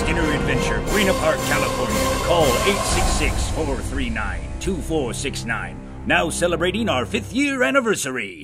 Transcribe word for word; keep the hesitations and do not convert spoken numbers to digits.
Skinner Adventure, Buena Park, California. Call eight six six, four three nine, two four six nine. Now celebrating our fifth year anniversary.